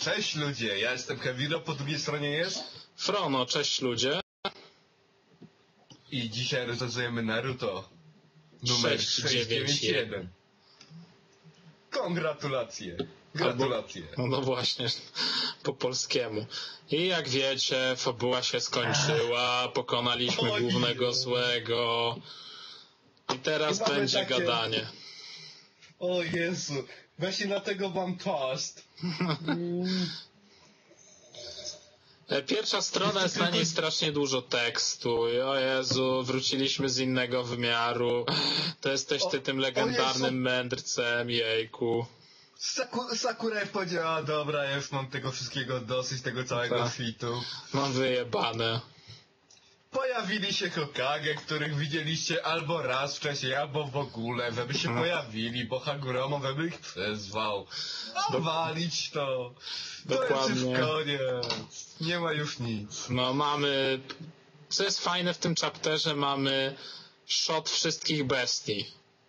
Cześć ludzie, ja jestem Kevino, po drugiej stronie jest Frono, cześć ludzie. i dzisiaj recenzujemy Naruto numer 691. Gratulacje. No właśnie, po polskiemu. I jak wiecie, fabuła się skończyła, pokonaliśmy głównego złego i teraz będzie gadanie. O Jezu, właśnie dlatego mam toast. Pierwsza strona jest na niej strasznie dużo tekstu. O Jezu, wróciliśmy z innego wymiaru. To jesteś ty tym legendarnym mędrcem, jejku. Sakura powiedziała, dobra, ja już mam tego wszystkiego dosyć, tego całego świtu. Mam wyjebane. Pojawili się Hokage, których widzieliście albo raz wcześniej, albo w ogóle, żeby się pojawili, bo Hagoromo żeby ich przyzwał. Walić to. Dokładnie. To jest już koniec. Nie ma już nic. No mamy... Co jest fajne w tym chapterze, mamy shot wszystkich bestii.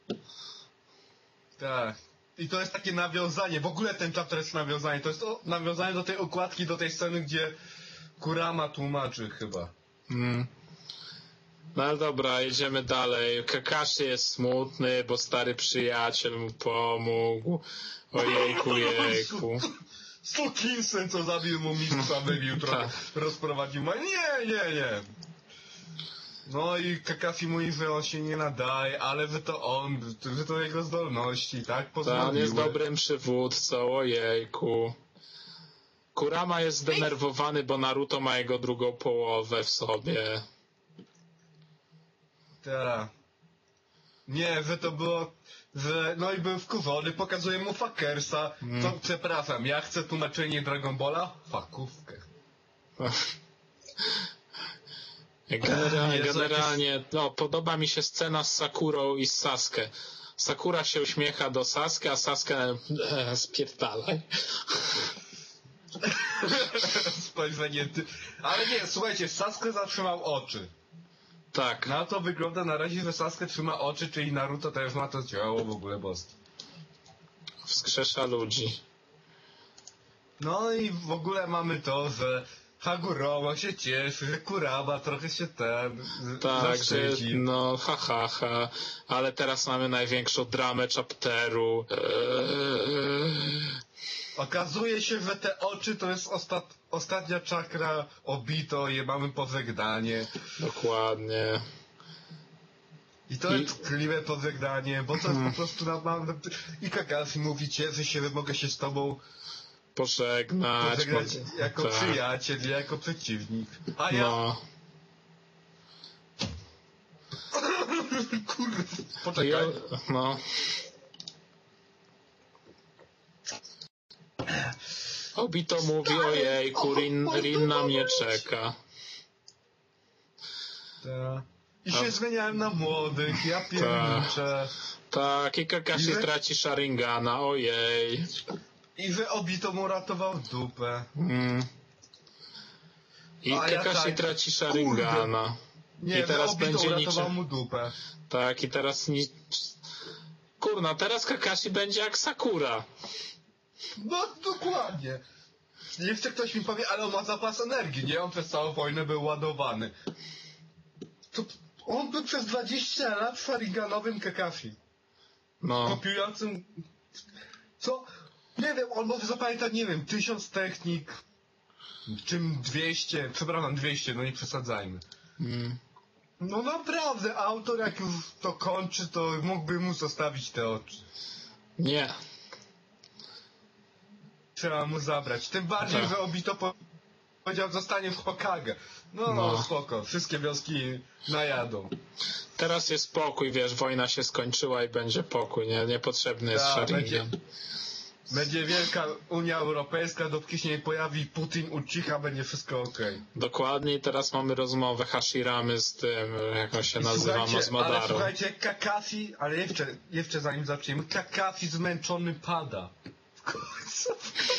Tak. I to jest takie nawiązanie, w ogóle ten chapter jest nawiązanie, to jest nawiązanie do tej okładki, do tej sceny, gdzie Kurama tłumaczy chyba. No ale dobra, jedziemy dalej. Kakashi jest smutny, bo stary przyjaciel mu pomógł. Ojejku, jejku. Sukinsen, co zabił mu mistrza, wybił trochę, rozprowadził. Nie. No i Kakashi mówi, że on się nie nadaje, ale że to jego zdolności, tak? Pozwoliły. On jest dobrym przywódcą, ojejku. Kurama jest zdenerwowany, bo Naruto ma jego drugą połowę w sobie. Tak. Nie, że to było, że no i był wkurzony, pokazuje mu fakersa. To przepraszam, ja chcę tłumaczenie Dragon Balla? Fakówkę. Generalnie, no, podoba mi się scena z Sakurą i z Sasuke. Sakura się uśmiecha do Sasuke, a Sasuke spierdalaj. Spojrzenie ale nie, słuchajcie, Sasuke zatrzymał oczy. Tak. Na to wygląda na razie, że Sasuke trzyma oczy, czyli Naruto też ma to ciało w ogóle boskie. Wskrzesza ludzi. No i w ogóle mamy to, że Hagoromo się cieszy, że Kurama trochę się tak, że no ale teraz mamy największą dramę chapteru. Okazuje się, że te oczy to jest ostatnia czakra Obito i mamy pożegnanie. Dokładnie. I to jest tkliwe pożegnanie, bo to jest po prostu i Kakashi mówi, cieszę się, że mogę się z tobą pożegnać jako przyjaciel, nie jako przeciwnik. A ja... No. Kurde, poczekaj. No. Obito mówi, ojejku, Rin na mnie czeka. I się zmieniałem na młodych, ja pierniczę. Tak, i Kakashi traci Sharingana, ojej. I że Obito mu ratował dupę. I Kakashi traci Sharingana. Nie, i teraz Obito będzie uratował mu dupę. Tak, i teraz Kurna, teraz Kakashi będzie jak Sakura. No, dokładnie. Jeszcze ktoś mi powie, ale on ma zapas energii, nie? On przez całą wojnę był ładowany. To on był przez 20 lat Sharinganowym Kakashi. No. Kopiującym... Co? Nie wiem, on może zapamiętać, nie wiem, 1000 technik, czym 200, przepraszam, 200, no nie przesadzajmy. No naprawdę, autor jak już to kończy, to mógłby mu zostawić te oczy. Nie. Trzeba mu zabrać. Tym bardziej, że Obito powiedział, zostanie w Hokage. No spoko, wszystkie wioski najadą. Teraz jest spokój, wiesz, wojna się skończyła i będzie pokój, niepotrzebny jest Sharingan. Będzie wielka Unia Europejska, dopóki się nie pojawi Putin, Uchiha, będzie wszystko okej. Dokładnie, teraz mamy rozmowę Hashiramy z tym, jak on się nazywa, Masmadarą. Ale słuchajcie, Kakashi, ale jeszcze zanim zaczniemy, Kakashi zmęczony pada. W końcu.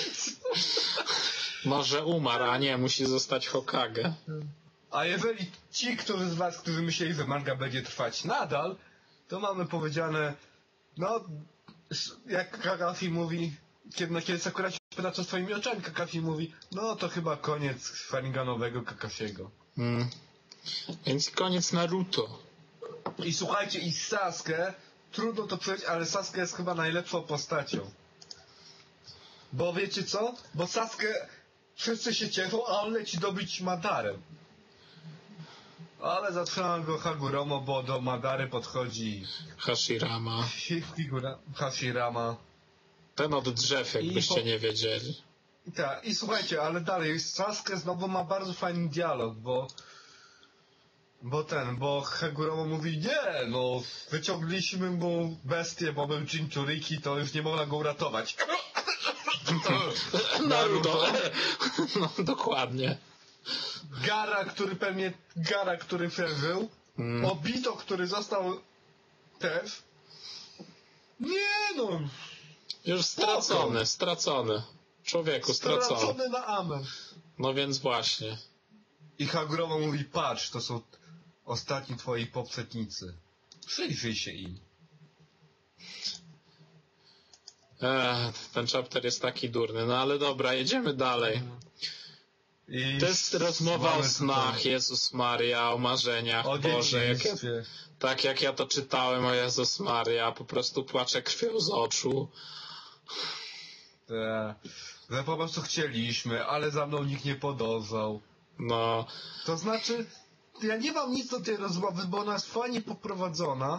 Może umarł, a nie, musi zostać Hokage. A jeżeli ci, którzy z was, którzy myśleli, że manga będzie trwać nadal, to mamy powiedziane, no, jak Kakashi mówi, kiedy Sakura się pyta, co swoimi oczami. Kakashi mówi, no to chyba koniec Sharinganowego Kakashiego. Więc koniec Naruto. I słuchajcie, i Sasuke, trudno to powiedzieć, ale Sasuke jest chyba najlepszą postacią. Bo wiecie co? Bo Sasuke, wszyscy się cieszą, a on leci dobić Madarę. Ale zatrzyma go Hagoromo, bo do Madary podchodzi Hashirama. Hashirama. Ten od drzew, jakbyście nie wiedzieli. Tak, i słuchajcie, ale dalej, Sasuke znowu ma bardzo fajny dialog, bo Hagoromo mówi, nie, no, wyciągliśmy mu bestię, bo był Jinchuriki, to już nie można go uratować. Naruto. No, dokładnie. Gara, który przeżył, Obito, który został też, nie no. Już stracony. Człowieku, stracony. Stracony na amen. No więc właśnie. I Hagoromo mówi, patrz, to są ostatni twoi poprzednicy. Przyjrzyj się im. Ten chapter jest taki durny. No ale dobra, jedziemy dalej. To jest rozmowa o snach, Jezus Maria, o marzeniach. O Boże, tak jak ja to czytałem, o Jezus Maria, po prostu płaczę krwią z oczu. Że po prostu chcieliśmy, ale za mną nikt nie podążał. No. To znaczy, ja nie mam nic do tej rozmowy, bo ona jest fajnie poprowadzona.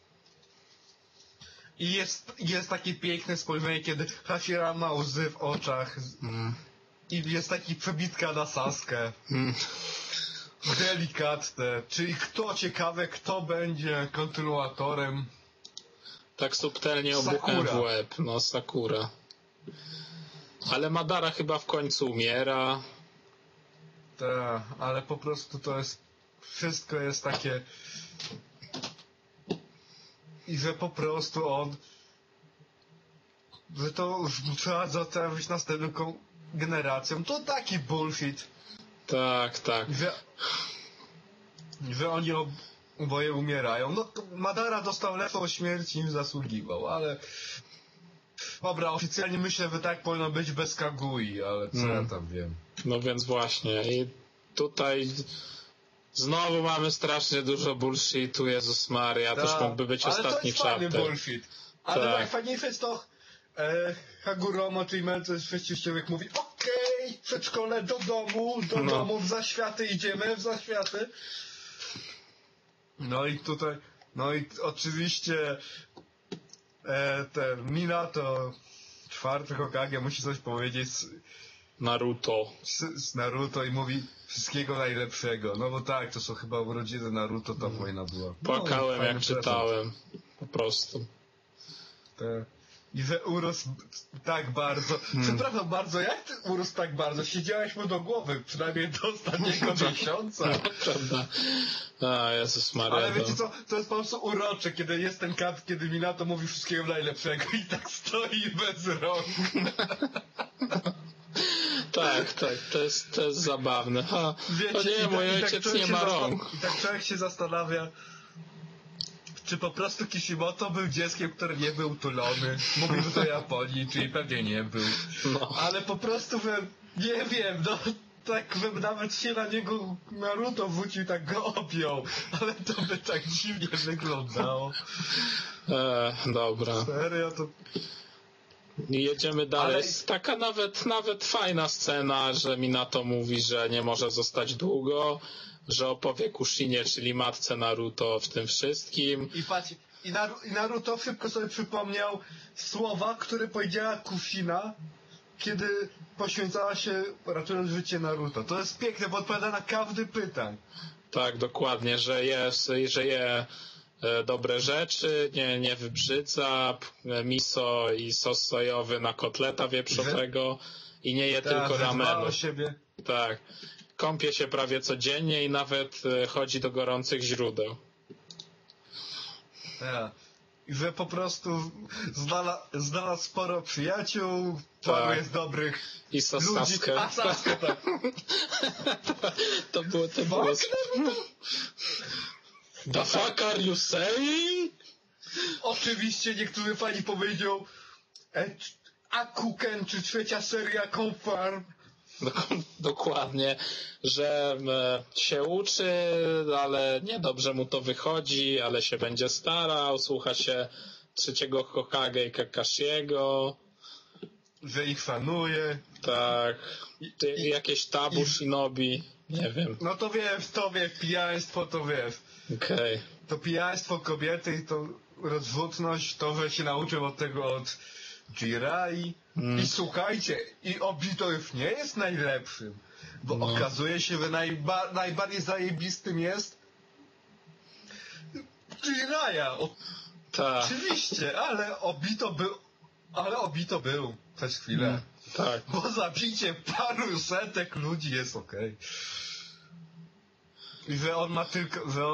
I jest takie piękne spojrzenie, kiedy Hashirama ma łzy w oczach. I jest taki przebitka na Saskę. Delikatne. Czyli ciekawe, kto będzie kontynuatorem. Tak subtelnie obuchem w łeb. No, Sakura. Ale Madara chyba w końcu umiera. Tak, ale po prostu to jest... Wszystko jest takie... I że po prostu że to już trzeba zostawić następną generacją. To taki bullshit. Tak. Że oni oboje umierają. No, Madara dostał lepszą śmierć niż zasługiwał, ale... Dobra, oficjalnie myślę, że tak powinno być bez Kagui, ale co ja tam wiem. No więc właśnie. I tutaj znowu mamy strasznie dużo bullshitu, Jezus Maria. Też mógłby być ostatni chapter. Ale to jest fajny bullshit. Ale najfajniejsze jest to Hagoromo, czyli mędrcy człowiek mówi, okej, przedszkole do domu, w zaświaty idziemy, w zaświaty. No i tutaj, oczywiście ten Minato, czwarty Hokage, musi coś powiedzieć z Naruto i mówi wszystkiego najlepszego. No bo tak, to są chyba urodziny Naruto, ta wojna była. Płakałem jak czytałem. Po prostu. I że urósł tak bardzo. Przepraszam bardzo, jak ty urósł tak bardzo? Siedziałeś mu do głowy, przynajmniej do ostatniego miesiąca. Prawda. A, Jezus Maria. Ale wiecie co, to jest po prostu urocze, kiedy jest ten kat, kiedy Minato mówi wszystkiego najlepszego i tak stoi bez rąk. Tak, to jest zabawne. Wiecie, mój ojciec nie ma rąk. I tak człowiek się zastanawia, czy po prostu Kishimoto był dzieckiem, który nie był tulony. Mówił do Japonii, czyli pewnie nie był. No. Ale po prostu, nie wiem, tak bym nawet się na niego Naruto wrócił, tak go objął. Ale to by tak dziwnie wyglądało. Dobra. Serio, to... I jedziemy dalej. Jest taka nawet fajna scena, że Minato mówi, że nie może zostać długo, że opowie Kushinie, czyli matce Naruto, w tym wszystkim. I patrz, i Naruto szybko sobie przypomniał słowa, które powiedziała Kushina, kiedy poświęcała się ratując życie Naruto. To jest piękne, bo odpowiada na każdy pytań. Tak, dokładnie, że je dobre rzeczy, nie wybrzydza, miso i sos sojowy na kotleta wieprzowego i nie je tylko ramenu. Siebie. Tak. Kąpie się prawie codziennie i nawet chodzi do gorących źródeł. Tak. I że znalazł sporo przyjaciół, paru jest dobrych i ludzi. A Sasuke, tak. To było... The fuck are you saying? Oczywiście niektórzy fani powiedział, Akuken czy trzecia seria Confarm. Dokładnie, że się uczy, ale niedobrze mu to wychodzi, ale się będzie starał, słucha się trzeciego Hokage i Kakashiego. Że ich fanuje. Tak. Jakieś tabu shinobi, nie wiem. No to wiesz, pijaństwo to wiesz. Okej. To pijaństwo kobiety i to rozwódność, to, że się nauczył od tego od Jirai. I słuchajcie, i Obito już nie jest najlepszym, bo okazuje się, że najbardziej zajebistym jest Jiraiya. Tak. Oczywiście, ale Obito był przez chwilę. Tak. Bo zabicie paru setek ludzi jest okej. I że on ma tylko, że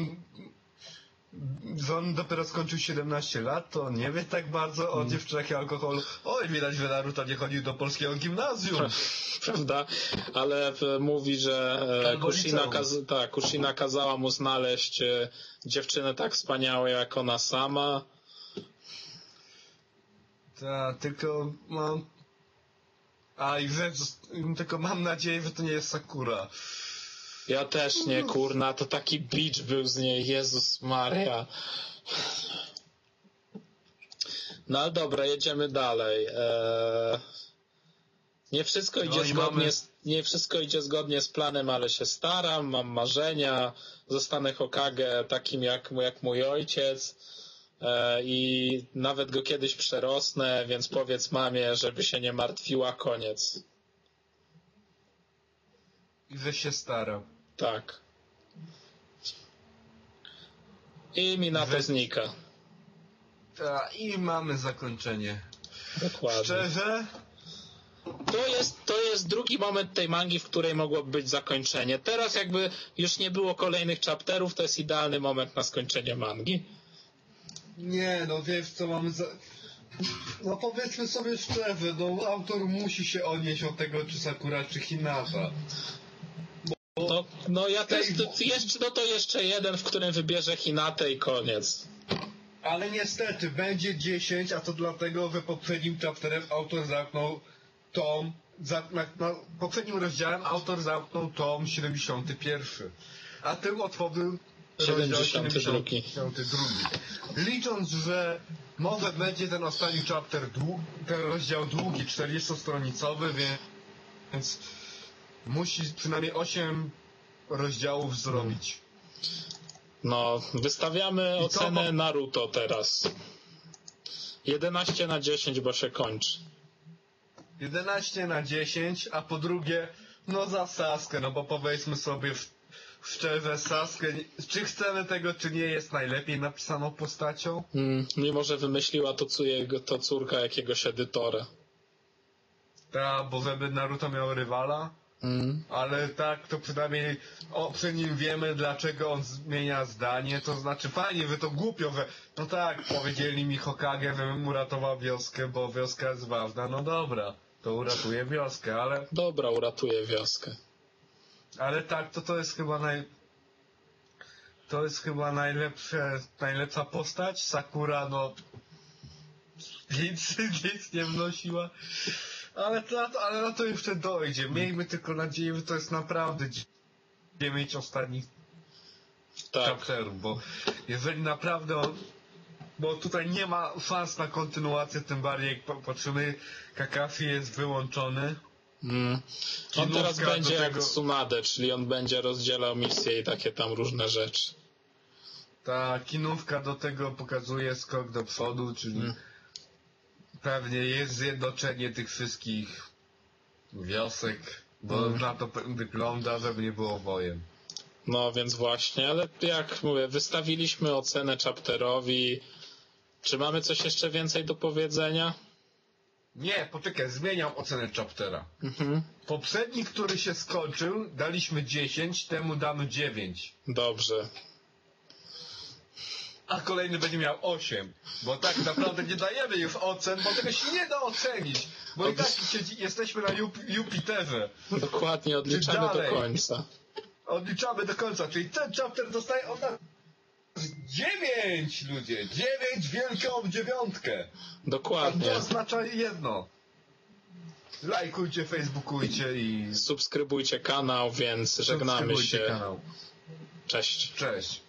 on dopiero skończył 17 lat, to nie wie tak bardzo o dziewczynach i alkoholu. Oj, widać, że Naruto nie chodził do polskiego gimnazjum. Prawda? Ale mówi, że Kushina kazała mu znaleźć dziewczynę tak wspaniałą jak ona sama. Tak, tylko mam... tylko mam nadzieję, że to nie jest Sakura. Ja też nie, kurna, to taki bitch był z niej, Jezus Maria. No ale dobra, jedziemy dalej. Nie wszystko idzie zgodnie z planem, ale się staram, mam marzenia, zostanę Hokage takim jak mój ojciec i nawet go kiedyś przerosnę, więc powiedz mamie, żeby się nie martwiła, koniec. I że się staram. Tak. I Minato znika. I mamy zakończenie. Dokładnie. Szczerze? To jest drugi moment tej mangi, w której mogłoby być zakończenie. Teraz jakby już nie było kolejnych chapterów, to jest idealny moment na skończenie mangi. Nie, no wiesz co mamy No powiedzmy sobie szczerze, no autor musi się odnieść od tego, czy Sakura, czy Hinata. No ja też, to jeszcze jeden, w którym wybierze Hinatę i koniec. Ale niestety, będzie 10, a to dlatego, że poprzednim chapterem autor zamknął tom, poprzednim rozdziałem autor zamknął tom 71. A tym otworzył rozdział 72. Licząc, że może będzie ten ostatni chapter, ten rozdział długi, 40-stronicowy, więc musi przynajmniej 8 rozdziałów zrobić. No, wystawiamy ocenę Naruto teraz. 11/10, bo się kończy. 11/10, a po drugie, no za Sasuke, no bo powiedzmy sobie szczerze, Sasuke, czy chcemy tego, czy nie, jest najlepiej napisaną postacią? Mimo, że wymyśliła to córka jakiegoś edytora. Tak, bo żeby Naruto miał rywala, ale tak, to przynajmniej przy nim wiemy, dlaczego on zmienia zdanie, to znaczy fajnie, że to głupio, że no tak, powiedzieli mi Hokage, żebym uratował wioskę, bo wioska jest ważna, no dobra, to uratuje wioskę, ale... Dobra, uratuje wioskę. Ale tak, to jest chyba to jest chyba najlepsza postać. Sakura, no nic nie wnosiła. Ale na to jeszcze dojdzie. Miejmy tylko nadzieję, że to jest naprawdę 9 ostatnich chapterów, bo jeżeli naprawdę bo tutaj nie ma szans na kontynuację, tym bardziej jak patrzymy, Kakashi jest wyłączony. On teraz będzie jak Tsunade, czyli on będzie rozdzielał misje i takie tam różne rzeczy. Ta kinówka do tego pokazuje skok do przodu, czyli pewnie jest zjednoczenie tych wszystkich wiosek, bo na to wygląda, żeby nie było wojen. No więc właśnie, ale jak mówię, wystawiliśmy ocenę chapterowi. Czy mamy coś jeszcze więcej do powiedzenia? Nie, poczekaj, zmieniam ocenę chaptera. Poprzedni, który się skończył, daliśmy 10, temu damy 9. Dobrze. A kolejny będzie miał 8. Bo tak naprawdę nie dajemy już ocen, bo tego się nie da ocenić. Bo i tak jesteśmy na Jupiterze. Dokładnie, odliczamy do końca. Odliczamy do końca, czyli ten chapter dostaje od nas 9, ludzie! 9 wielką dziewiątkę! A Dokładnie. to oznacza jedno. Lajkujcie, facebookujcie i Subskrybujcie kanał, więc żegnamy się. subskrybujcie kanał. Cześć. Cześć.